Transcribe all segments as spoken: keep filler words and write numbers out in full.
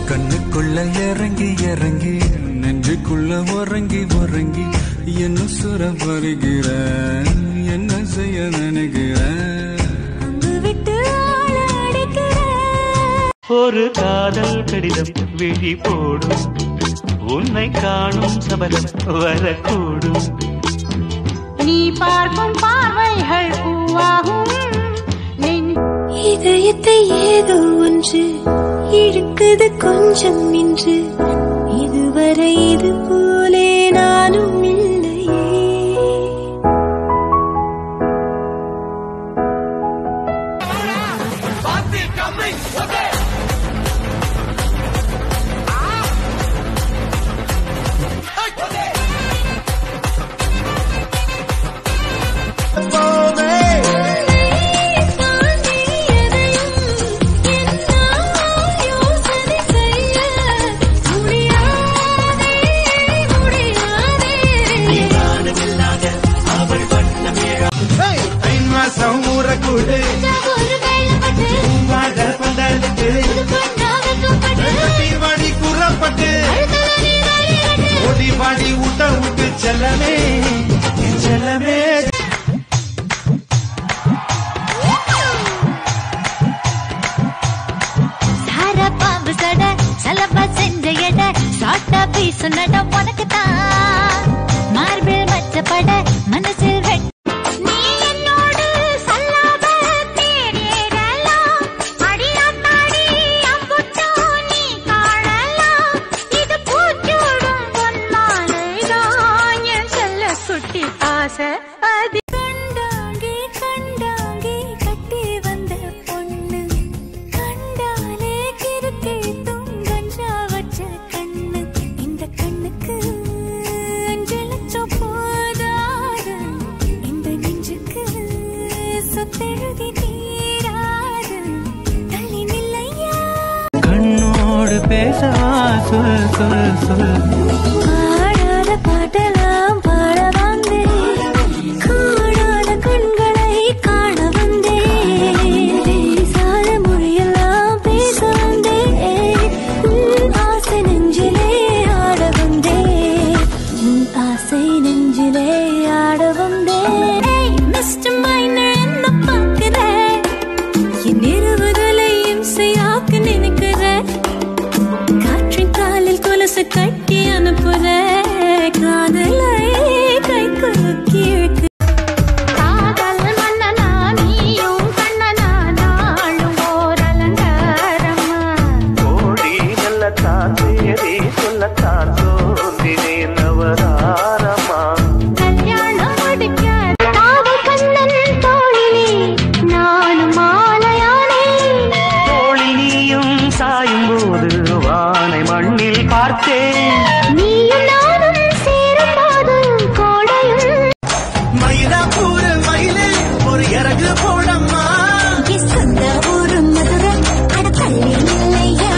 கண்ணுக்குள்ள இறங்கி இறங்கி நெஞ்சுக்குள்ள உறங்கி உறங்கி என்ன சுர வருகிற என்ன செய்ய நினைக்கிற ஒரு காதல் கடிதம் விழி போடும் உன்னை காணும் சபலம் வரக்கூடும் நீ பார்க்கும் பார்வைகள் பூவாகும் இதயத்தை ஏதோ ஒன்று இழுக்குது கொஞ்சம் இன்று இதுவரை இது போலே நானும் இல்லையே ஓடி ஊட்ட விட்டு செல்லமே செல்லமே சார பாம்பு சட சலபா செஞ்ச எட சாட்டா பீசு நட உனக்கு தான் மார்பில் மச்சப்பட மனசில் கண்ணோடு பேசவா சொல் சொல் சொல் பாடாத பாட்டெல்லாம் பாட வந்தேன் காணாத கண்களை காண வந்தேன் பேசாத மொழியெல்லாம் பேச வந்தேன் உன் ஆசை நெஞ்சிலே ஆட வந்தேன் உன் ஆசை நெஞ்சிலே ஆட வந்தேன் மிஸ்டர் மைனர் என்ன பார்க்குற என் இருவதலையும் செய்யாக்க நினைக்கிற காற்றின் காலில் கொலுசு கட்டி அனுப்புற காதலை கை குலுக்கி இழுக்கு காதல் மன்னனா நீயும் கண்ணனா நாளும் ஓர் அலங்காரமா ஓடி நல்லத்தான் தேடி சொல்லத்தான் தோன்றினே நவராரமா கல்யாணம் முடிக்க காவல் கண்ணன் தோழினே நானும் மாலையானே தோழி நீயும் சாயும் போது வானை மண்ணில் பார்த்தேன் நீயும் நானும் சேரும் போது கோடையும் மயிலாப்பூர் மயிலே ஒரு இறகு போடம்மா சொந்த ஊரு மதுரை அடத்தள்ளி இல்லையா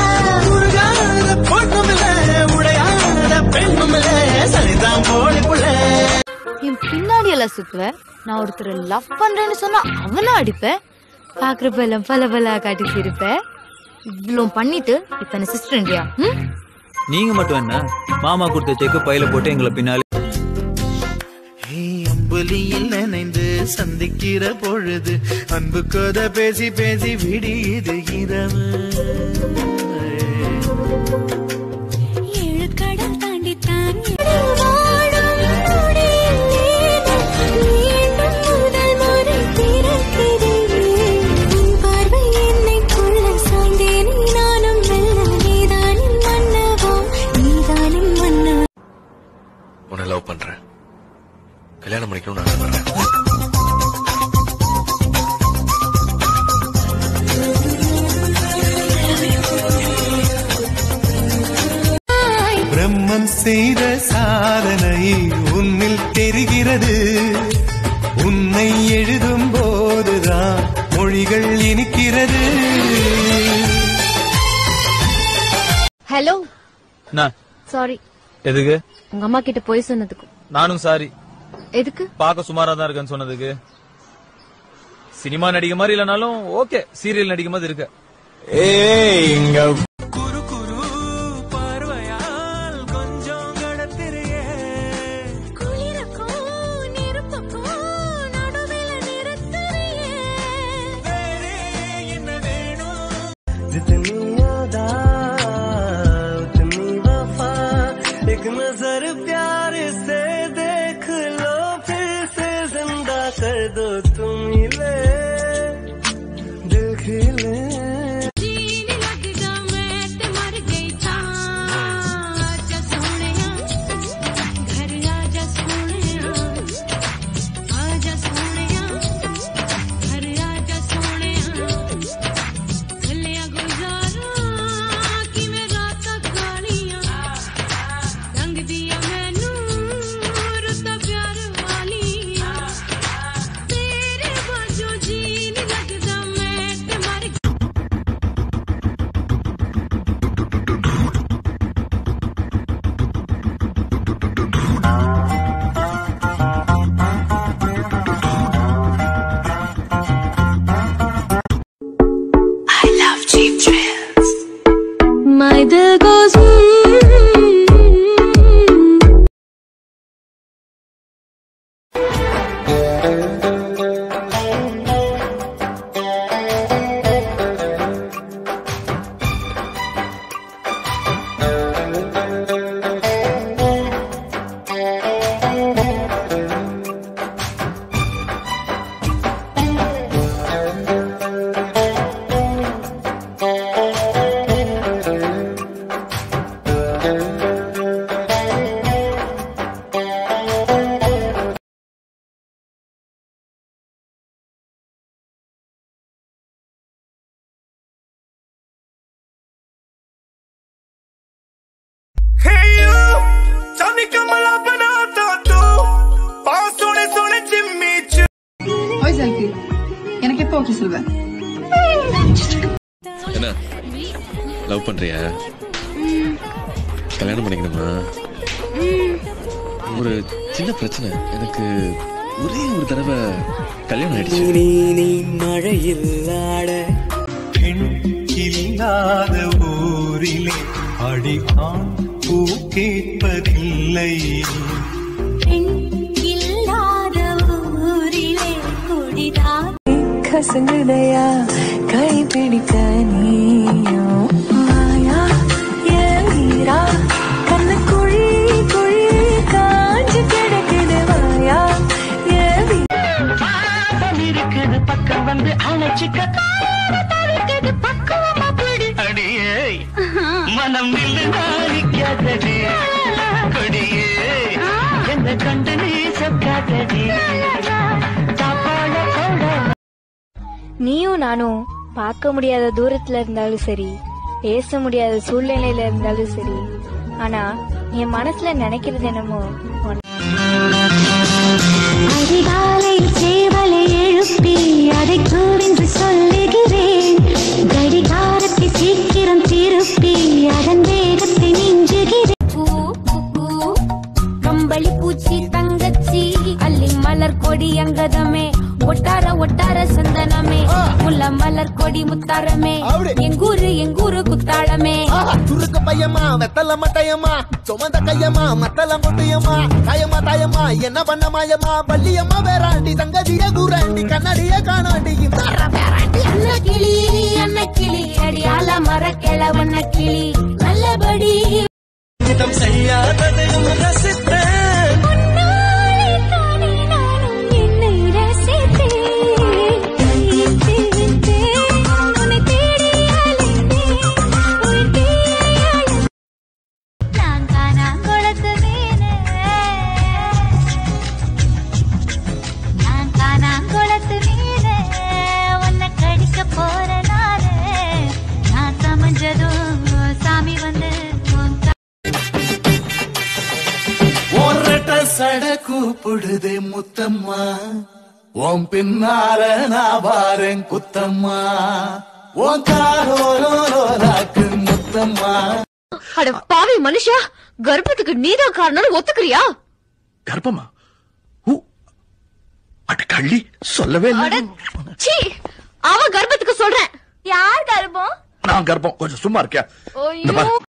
உருகாத பொண்ணுமில்ல உடையாத பெண்ணுமில்ல சரிதான் போலிப்புள்ள என் பின்னாடி எல்லாம் சுத்துவ நான் ஒருத்தரை லவ் பண்றேன்னு சொன்னா அவனா அடிப்பேன் பாக்குறப்ப எல்லாம் பல பல காட்டி சிரிப்பேன் இவ்வளவு பண்ணிட்டு இப்ப என்ன சிஸ்டர்ன்றியா நீங்க மட்டும் என்ன மாமா கொடுத்த செக்கு பையில போட்டு எங்களை பின்னாலே அம்புலியில் நினைந்து சந்திக்கிற பொழுது அன்பு கதை பேசி பேசி விடியுது இரவு ஏழு கடல் தாண்டித்தான் வாழும் மீண்டும் முதல் முறை பிறக்கிறேன் உன் பார்வை என்னை கொள்ள சாய்ந்தேன் நானும் வெல்ல நீதானின் மன்னவோ நீதானின் மன்னவோ உன்னை லவ் பண்றேன் கல்யாணம் பண்ணிக்கணும்னு ஆசைப்படுறேன் பிரம்மன் செய்த சாதனை உன்னில் தெரிகிறது உன்னை எழுதும் போதுதான் மொழிகள் இனிக்கிறது ஹலோ நான் சாரி எதுக்கு உங்க அம்மா கிட்ட போய் சொன்னதுக்கு நானும் சாரி எதுக்கு பார்க்க சுமாரா தான் இருக்கேன்னு சொன்னதுக்கு சினிமா நடிக்க மாதிரி இல்லனாலும் ஓகே சீரியல் நடிக்க மாதிரி இருக்க ஏய் இங்க குரு குரு My dill goes எனக்கு எப்போ ஓகே சொல்வ? என்ன லவ் பண்றியா? கல்யாணம் பண்ணிக்கணுமா? ஒரு சின்ன பிரச்சனை, எனக்கு ஒரே ஒரு தடவை கல்யாணம் ஆயிடுச்சு. நீ நீ மழையில் ஆட பெண் இல்லாத ஊரிலே அடி ஆண் பூ கேட்பதில்லை. கசங்குதையா கை பிடிக்க நீயோ மாயா ஏரா கண்ணு குழி குழி காஞ்சு கிடக்குது மாயா ஏவி இருக்குது பக்கம் வந்து அழைச்சிக்க பக்கம் அடியே மனம் நில்லுதாரிக்காதடி கொடியே என்ன கண்டு நீ சொக்காதடி. நீயும் நானும் பார்க்க முடியாத தூரத்துல இருந்தாலும் சரி, பேச முடியாத சூழ்நிலையில இருந்தாலும் சரி, ஆனா என் மனசுல நினைக்கிறது என்னமோ அதிகாலை சேவலை எழுப்பி அதை கூறின்று சொல்லுகிறேன். கடிகாரத்தை சீக்கிரம் திருப்பி அதன் வேகத்தை மிஞ்சுகிறேன். கம்பளி பூச்சி தங்கச்சி அள்ளி மலர் கொடி அங்கதமே ஒட்டார ஒட்டார சந்தனமே முல்ல மலர் கொடி முத்தாரமே எங்கூரு எங்கூரு குத்தாளமே. சுருக்கு பையமா வெத்தல மட்டையம்மா சுமந்த கையம்மா மத்தல முட்டையம்மா காயம்மா தாயம்மா என்ன பண்ண மாயம்மா பள்ளியம்மா வேறாண்டி தங்கதிய கூறாண்டி கண்ணடிய காணாண்டி அண்ண கிளி அண்ண கிளி அடியால மர கிளவண்ண கிளி நல்லபடி செய்யாததையும் ரசித்தேன். சட கூப்பிடுதே முத்தம்மா, ஓம் பின்னால நான் வாரேன் குத்தம்மா, ஓன் காரோராக்கு முத்தம்மா. அட பாவி மனுஷா, கர்ப்பத்துக்கு நீதான் காரணம் ஒத்துக்கிறியா? கர்ப்பமா? அட கள்ளி சொல்லவே இல்லை. அவன் கர்ப்பத்துக்கு சொல்றேன். யார் கர்ப்பம்? நான் கர்ப்பம். கொஞ்சம் சும்மா இருக்கியா?